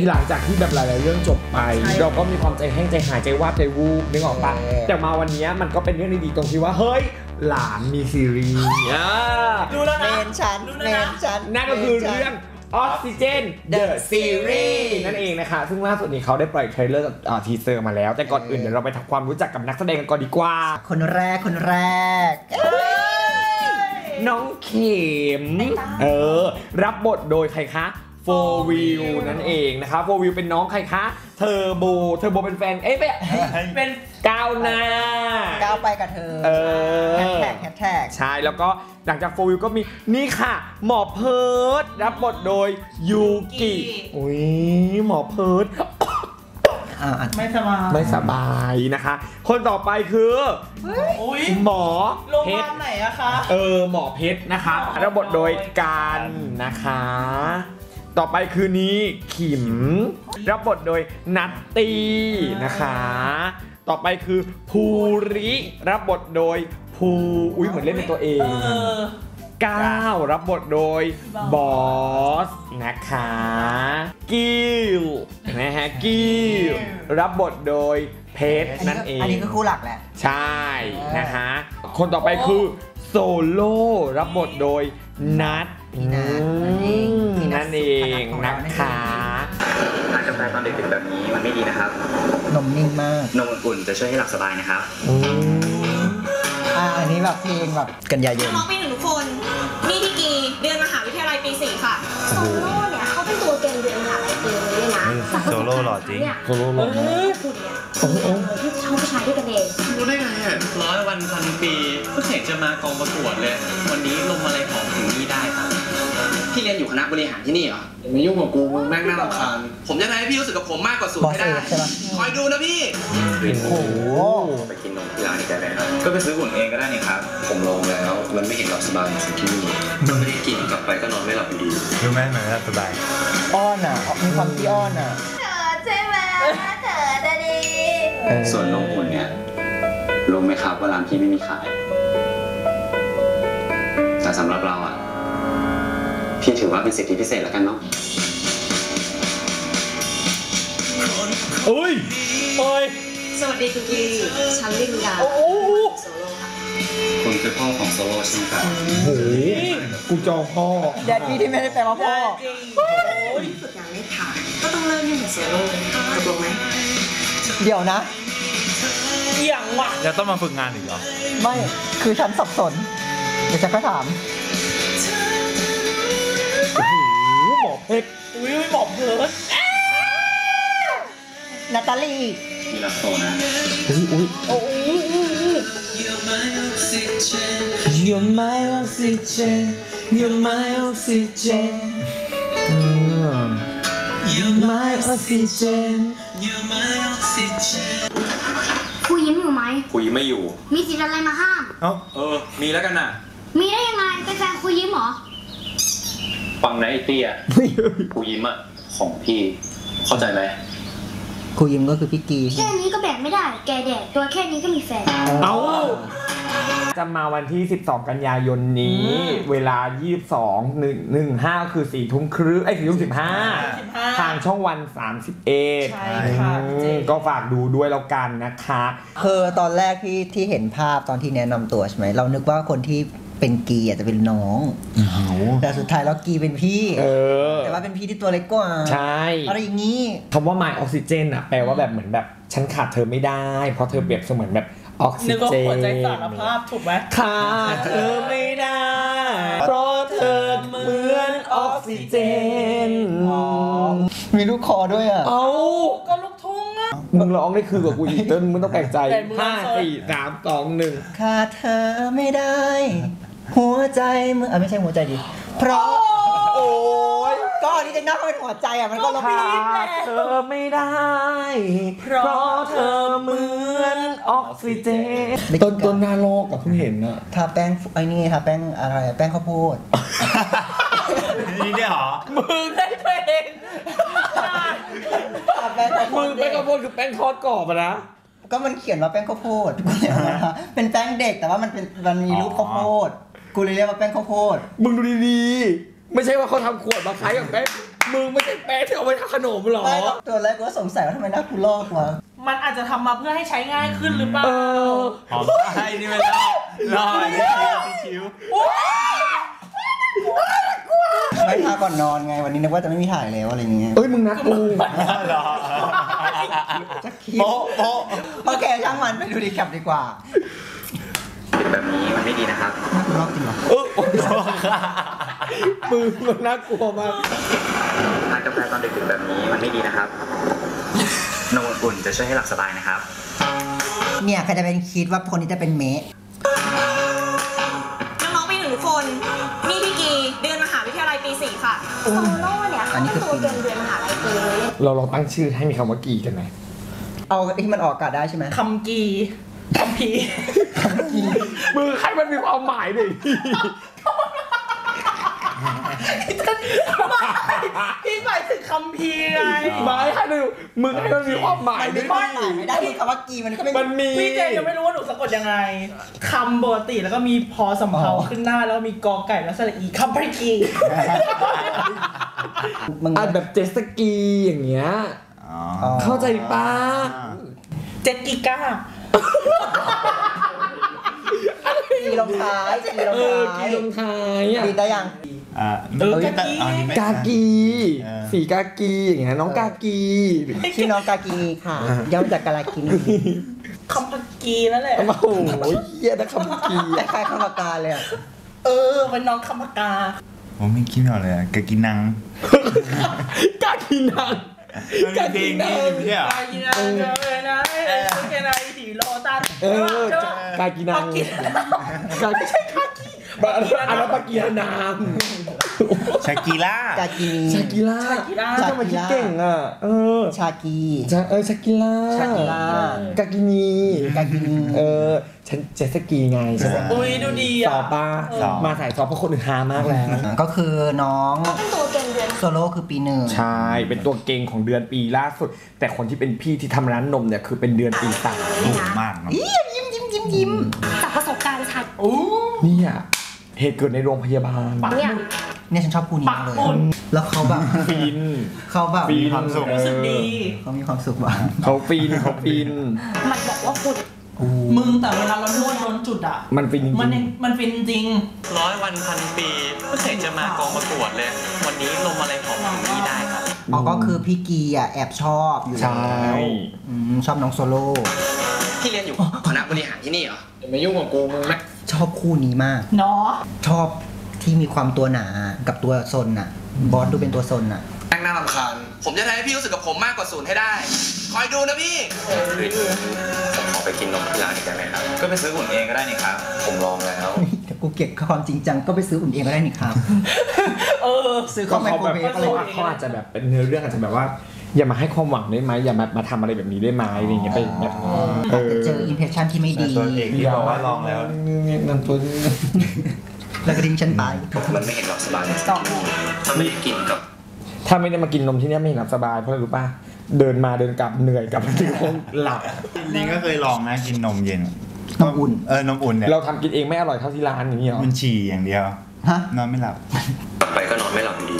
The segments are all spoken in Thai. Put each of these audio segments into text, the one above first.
หลังจากที่แบบหลายๆเรื่องจบไปเราก็มีความใจแห้งใจหายใจวาบใจวูบนึกออกปะแต่มาวันนี้มันก็เป็นเรื่องดีๆตรงที่ว่าเฮ้ยหลานมีซีรีส์ดูแล้วนะเมนชั้นนั่นก็คือเรื่อง Oxygen The Series นั่นเองนะคะซึ่งล่าสุดนี้เขาได้ปล่อยเทรลเลอร์ทีเซอร์มาแล้วแต่ก่อนอื่นเดี๋ยวเราไปทำความรู้จักกับนักแสดงกันก่อนดีกว่าคนแรกน้องเข็มรับบทโดยใครคะโฟวิวนั่นเองนะคะโฟวิวเป็นน้องใครคะเทอร์โบเป็นแฟนเป็นก้าวหน้าก้าวไปกับเธอแฮชแท็กใช่แล้วก็หลังจากโฟวิวก็มีนี่ค่ะหมอเพิร์ดรับบทโดยยูกิอุ้ยหมอเพิร์ดไม่สบายนะคะคนต่อไปคือหมอเพชรไหนอะคะหมอเพชรนะคะรับบทโดยการนะคะต่อไปคือนี้ขิมรับบทโดยนัตตี้นะคะต่อไปคือภูริรับบทโดยภูเหมือนเล่นเป็นตัวเองก้าวรับบทโดยบอสนะคะกิลนะฮะกิลรับบทโดยเพชรนั่นเองอันนี้ก็คู่หลักแหละใช่นะคะคนต่อไปคือโซโล่รับบทโดยนัทนั่นเองนะคะทานกาแฟตอนดึกๆแบบนี้มันไม่ดีนะครับนมนิ่งมากนมอุ่นๆจะช่วยให้หลับสบายนะครับอันนี้แบบเพลงแบบกันยายนน้องปี 1ทุกคนนี่พี่กีเรียนมหาวิทยาลัยปี 4ค่ะโซโล่เนี่ยเขาเป็นตัวเก่งเรียนมหาลัยปีเลยนะโซโล่หล่อจริงโซโล่หล่อคุณเนี่ยที่ชอบผู้ชายด้วยกันเองรู้ได้ไง100 วันพันปีก็เห็นจะมากองประกวดเลยวันนี้ลงอะไรของถึงนี่ได้ครับพี่เรียนอยู่คณะบริหารที่นี่เหรอไม่ยุ่งกับกูมึงแม่งน่ารำคาญผมจะทำให้พี่รู้สึกกับผมมากกว่าสูตรให้ได้คอยดูนะพี่โอ้โหไปกินนมที่ร้านนี้กันเลยก็ไปซื้ออุ่นเองก็ได้นี่ครับผมลงแล้วมันไม่เห็นหลับสบายเหมือนที่นี่มันไม่ได้กินกลับไปก็นอนไม่หลับดีรู้ไหมมันหลับสบายอ้อนมีความที่อ้อนเธอใช่ไหมเธอจะดีส่วนนมอุ่นเนี่ยรู้ไหมครับว่าร้านพี่ไม่มีขายแต่สำหรับเราพี่ถือว่าเป็นสิทธิพิเศษแล้วกันเนาะโอ้ยสวัสดีคุณกีฉันลินดาโซโล่ค่ะคุณคือพ่อของโซโล่ใช่ไหมครับโอ้ยกูจองพ่อแดดดี้ที่ไม่ได้แปลว่าพ่อฝึกงานไม่ผ่านก็ต้องเริ่มยุ่งกับโซโล่ตกลงไหมเดี๋ยวนะอย่างวะจะต้องมาฝึกงานอีกเหรอไม่คือฉันสับสนเดี๋ยวฉันก็ถามหมอเพชรหมอเพิร์ดนาตาลีมีรักโตนะ You're my oxygen You're my oxygen You're my oxygen You're my oxygen You're my oxygen ครูยิ้มอยู่ไหมครูยิ้มไม่อยู่มีสิทธิ์อะไรมาห้ามมีแล้วกันน่ะมีได้ยังไงเป็นแฟนครูยิ้มเหรอฟังนะไอ้เตี้ยครูยิ้มของพี่เข้าใจไหมครูยิ้มก็คือพี่กีแค่นี้ก็แบ่งไม่ได้แกแดดตัวแค่นี้ก็มีแฟนจะมาวันที่12กันยายนนี้เวลา22:15คือ4 ทุ่มครึ่ง4 ทุ่ม 15ทางช่องวัน31 ใช่ค่ะก็ฝากดูด้วยแล้วกันนะคะคือตอนแรกที่เห็นภาพตอนที่แนะนำตัวใช่ไหมเรานึกว่าคนที่เป็นกีอาจจะเป็นน้องแต่สุดท้ายแล้วกีเป็นพี่แต่ว่าเป็นพี่ที่ตัวเล็กกว่าใช่อะไรอย่างนี้คำว่า My Oxygen แปลว่าแบบเหมือนแบบฉันขาดเธอไม่ได้เพราะเธอเปรียบเสมือนแบบออกซิเจนนึกว่าหัวใจสารภาพถูกไหมขาดเธอไม่ได้เพราะเธอเหมือนออกซิเจนมีลูกคอด้วยก็ลูกทุ่งมึงร้องได้คือกว่ากูอีกต้นมึงต้องแปลกใจ5 4 3 2 1 ขาดเธอไม่ได้หัวใจมึงไม่ใช่หัวใจดิเพราะโอ้ยก็นี่จะนับเป็นหัวใจมันก็ลงขาดเธอไม่ได้เพราะเธอเหมือนออกซิเจนต้นหน้าโลกเพิ่งเห็นทาแป้งไอ้นี่ทาแป้งอะไรแป้งข้าวโพดนี่เนี่ยหรอมึงได้เพลงมึงแป้งข้าวโพดคือแป้งทอดกรอบนะก็มันเขียนว่าแป้งข้าวโพดเป็นแป้งเด็กแต่ว่ามันมีรูปข้าวโพดกูเลยเรียกว่าแป้งข้าวโพดมึงดูดีๆไม่ใช่ว่าเขาทำขวดมาขายกับแป้งมึงไม่ใช่แป้งที่เอาไปทำขนมหรอไม่ตัวแรกก็สงสัยว่าทำไมหน้ากูลอกวะมันอาจจะทำมาเพื่อให้ใช้ง่ายขึ้นหรือเปล่าหอมไอ้นี่ไม่รอที่คิ้วไม่ทาก่อนนอนไงวันนี้นึกว่าจะไม่มีถ่ายแล้วอะไรเงี้ยเอ้ยมึงนัดกูรอจะคิดโป๊ะโป๊ะโอเคช่างมันไปดูดีแคปดีกว่าเป็นแบบนี้มันไม่ดีนะครับหน้ากูลอกจริงเหรอมึงมันน่ากลัวมากทานกาแฟตอนดึกๆแบบนี้มันไม่ดีนะครับนมอุ่นจะช่วยให้หลับสบายนะครับเนี่ยใครจะเป็นคิดว่าคนนี้จะเป็นเมะน้องๆปี 1 ทุกคน นี่พี่กีเรียนมหาวิทยาลัยปี 4 ค่ะโซโล่เนี่ยเขาเป็นตัวเกมเรียนมหาลัยปีนี้เราลองตั้งชื่อให้มีคำว่ากีกันไหมเอาที่มันออกอากาศได้ใช่ไหมคำกีคำพีมึงให้มันมีความหมายดิพี่หมายถึงคำพีไงหมายให้ดูมึงให้มันมีความหมายมันดิไม่ได้ไม่ได้คำว่ากีมันก็ไม่มันมีพี่เจยังไม่รู้ว่าหนูสะกดยังไงคำปกติแล้วก็มีพอสำเภาขึ้นหน้าแล้วมีกอไก่แล้วสระอีคำพีกีมึงอ่ะแบบเจตสกีอย่างเงี้ย เข้าใจปะเจ็ดกีก้ากีลงท้ายกีลงกีท้ายลงท้ายอ่ะกีได้ยังกากีสีกากีอย่างเงี้ยน้องกากีชื่อน้องกากินีค่ะย่อมาจากกาลากินีคำพักกีนั่นแหละโอ้โหเฮียนะคำกีคล้ายๆคำปากกาเลยอะเป็นน้องคำพักกาผมไม่คิดไม่ออกเลยกะกินังกากีนังมันมีเพลงนี้อยู่ไม่ใช่เหรอกากีนังเจอนะเอ้ยเจอนะถีโลตันกากีนังกาไม่ใช่กากีอันนั้นปากีนางชากิล่ากากินีชากิล่าทำไมคิดเก่งอ่ะชากีชากิล่าชากิล่ากากินีกากินีฉันเจตสกีไงใช่ไหมอุ้ยดูดีสอ่ะอบป้ามาสายสอบเพราะคนอื่นหามากแล้วก็คือน้องเป็นตัวเกมเรียนโซโล่คือปี 1 ใช่ เป็นตัวเก่งของเดือนปีล่าสุด แต่คนที่เป็นพี่ที่ทำร้านนมเนี่ยคือเป็นเดือนปีสามโหดมากเนาะยิ้มจากประสบการณ์ชัดเนี่ยเหตุเกิดในโรงพยาบาลเนี่ยเนี่ยฉันชอบคู่นี้มากเลย แล้วเขาแบบฟินเขาแบบฟินความสุขรู้สึกดีเขามีความสุขว่ะเขาฟินเขาฟินมันบอกว่าคุณมึงแต่เวลาเรานวดโดนจุดอ่ะมันฟินจริงมันฟินจริง 100 วันพันปีไม่เคยจะมากองประกวดเลย วันนี้ลมอะไรของถึงนี่ได้ครับอ๋อก็คือพี่กีอ่ะแอบชอบอยู่ใช่ชอบน้องโซโล่ที่เรียนอยู่คณะบริหารที่นี่เหรออย่ามายุ่งกับกูมึงนะชอบคู่นี้มากเนาะชอบที่มีความตัวหนากับตัวซนอ่ะ บอสดูเป็นตัวซนอ่ะแม่งน่ารำคาญผมจะทำให้พี่รู้สึกกับผมมากกว่า0ให้ได้ คอยดูนะพี่ผมขอไปกินนมที่ร้านอีกได้ไหมครับก็ไปซื้อหุ่นเองก็ได้นี่ครับผมลองแล้วแต่กูเก็บความจริงจังก็ไปซื้ออุ่นเองก็ได้นี่ครับ ซื้อก็เข้าไมเขาโครแบบเวฟอะไรเขาอาจจะแบบเป็นเนื้อเรื่องอาจจะแบบว่า อย่ามาให้ความหวังได้ไหมอย่ามาทำอะไรแบบนี้ได้ไหมอะไรอย่างเงี้ยไปแบบอาจจะเจออิมเพรสชันที่ไม่ดีตัวเอกที่บอกว่าลองแล้วนั่นตัวแล้วก็ทิ้งฉันไปมันไม่เห็นหลับสบายเลยถ้าไม่ได้กินกับถ้าไม่ได้มากินนมที่นี่ไม่เห็นหลับสบายเพราะอะไรรู้ป่ะเดินมาเดินกลับเหนื่อยกลับมาถึงห้องหลับลิงก็เคยลองนะกินนมเย็นนมอุ่นนมอุ่นเนี่ยเราทำกินเองไม่อร่อยเท่าที่ร้านอย่างนี้หรอมันฉี่อย่างเดียวฮะนอนไม่หลับกลับไปก็นอนไม่หลับดี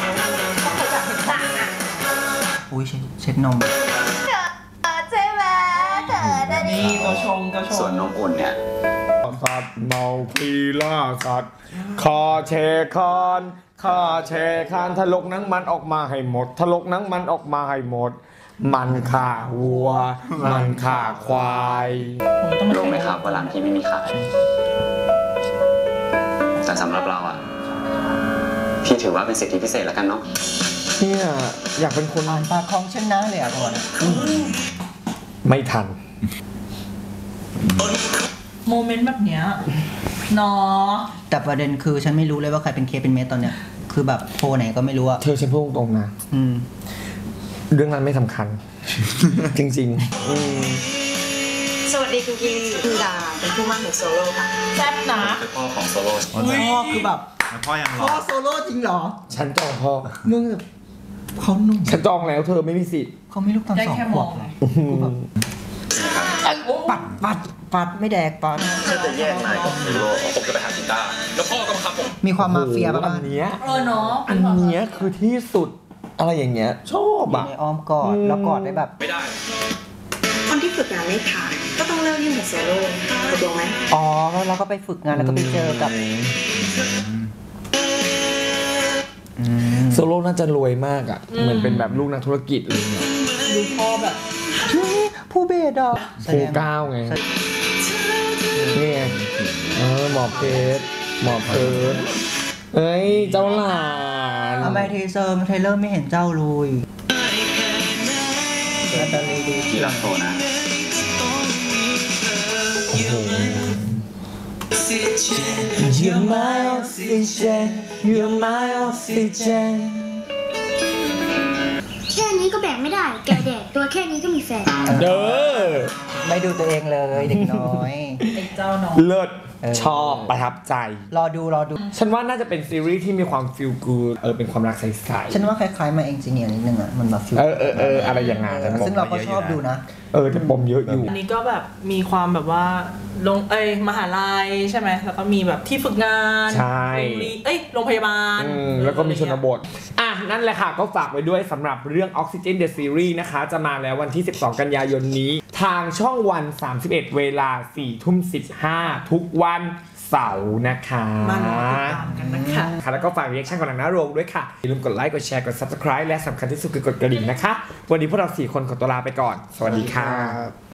อุ้ยเช็ดนมใช่ไหมเกิดอะไรนี่ตัวชงตัวชส่วนงนมอุ่นเนี่ยสัตว์เมาคีล่าสัตว์คอเชคอนข้าเชคานทะลกหนังมันออกมาให้หมดทะลกหนังมันออกมาให้หมด มันข่าวัว มันข่าควายรู้ไหมครับว่าร้านที่ไม่มีขาย แต่สำหรับเราอ่ะ พี่ถือว่าเป็นสิทธิพิเศษแล้วกันเนาะเนี่ยอยากเป็นคนอ่านปากคลองชนะเลยอ่ะก่อนไม่ทันโมเมนต์แบบเนี้ยเนาะแต่ประเด็นคือฉันไม่รู้เลยว่าใครเป็นเคเป็นเมสตอนเนี้ย คือแบบโพลไหนก็ไม่รู้อ่ะเธอฉันพูดตรงๆนะ เรื่องนั้นไม่สำคัญ จริงๆสวัสดีคุณกีคุณดาเป็นผู้มั่นของโซโล่ค่ะแซ่บนะคือพ่อของโซโล่พ่อคือแบบแล้วพ่อยังรพ่ออโซโล่จริงเหรอฉันจองพ่อมึงแบบเขาหนุ่มฉันจองแล้วเธอไม่มีสิทธิ์เขาไม่ลูกตอนได้ 2 แค่ขมวอบ งเหรอกูแบบปัดไม่แดกปัดถ้าจะแยกนายกับฮีโร่ผมจะไปหากีตาร์แล้วพ่อก็มาขับผมมีความมาเฟียป่ะอันเนี้ยเนาะอันเนี้ยคือที่สุดอะไรอย่างเงี้ยชอบอยู่อ่ะในอ้อมกอดแล้วกอดได้แบบไม่ได้คนที่ฝึกงานไม่ผ่านก็ต้องเลิกยุ่งกับโซโล่ตกลงไหมอ๋อแล้วเราก็ไปฝึกงานแล้วก็ไปเจอกับโซโล่น่าจะรวยมากอ่ะเหมือนเป็นแบบลูกนักธุรกิจอะไรเงี้ยดูพ่อแบบผู้เบสอ่ะครูก้าวไงนี่ไงหมอเพชรหมอเพิร์ดเอ้ยเจ้าหลานทำไมเทเซอร์เทเลอร์ไม่เห็นเจ้าเลยแล้วตอนนี้ดูที่รักโทนะโอ้โห You're my oxygen You're my oxygen แค่นี้ก็แบกไม่ได้ แกแดดตัวแค่นี้ก็มีแฟนเด้อไม่ดูตัวเองเลยเด็กน้อยไอ้เจ้าน้องเลิศชอบประทับใจรอดูฉันว่าน่าจะเป็นซีรีส์ที่มีความฟีลกูดเป็นความรักใสๆฉันว่าคล้ายๆมาเอนจิเนียร์นิดนึงอ่ะมันแบบฟิลอะไรอย่างงั้นซึ่งเราก็ชอบดูนะแต่ปมเยอะอยู่อันนี้ก็แบบมีความแบบว่ามหาลัยใช่ไหมแล้วก็มีแบบที่ฝึกงานใช่โรงพยาบาลแล้วก็มีชนบทนั่นแหละค่ะก็ฝากไว้ด้วยสำหรับเรื่อง Oxygen The Series นะคะ จะมาแล้ววันที่ 12 กันยายนนี้ ทางช่องวัน 31 เวลา 4:15 ทุกวันเสาร์นะคะมาติดตามกันนะคะค่ะแล้วก็ฝาก reaction ของหนังหน้าโรงด้วยค่ะ อย่าลืมกดไลค์ กดแชร์ กด subscribe และสำคัญที่สุดคือกดกระดิ่งนะคะ วันนี้พวกเรา 4 คนขอตัวลาไปก่อน สวัสดีค่ะ